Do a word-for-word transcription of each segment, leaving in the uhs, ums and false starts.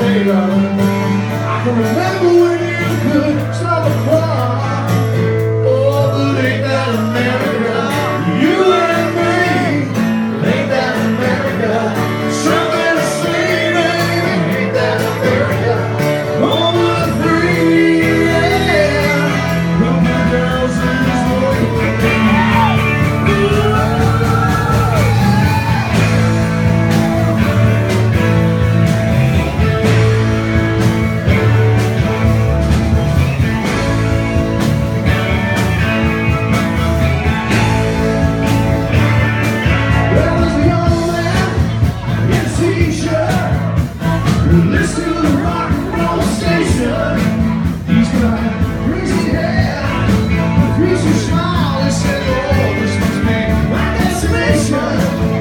I can remember when you could stop a car. Oh, but ain't that America? You and me, ain't that America? Something to say, baby, ain't that America? Home of the free, yeah. From the girls in this world. Listen to the rock and roll station. He's got crazy hair, a crazy smile. He said, oh, this must be my destination.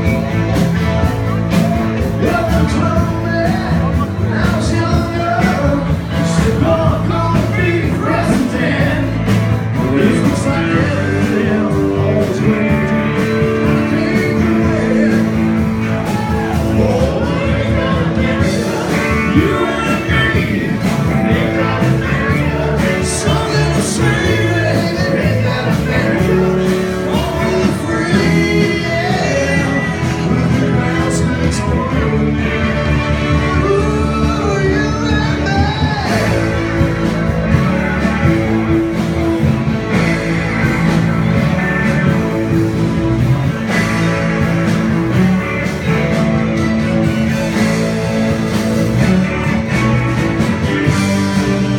Well, I'm told me when I was younger, he said, oh, I'm gonna be president. It looks like everything always waiting. I can't do it. Oh, ain't that America? You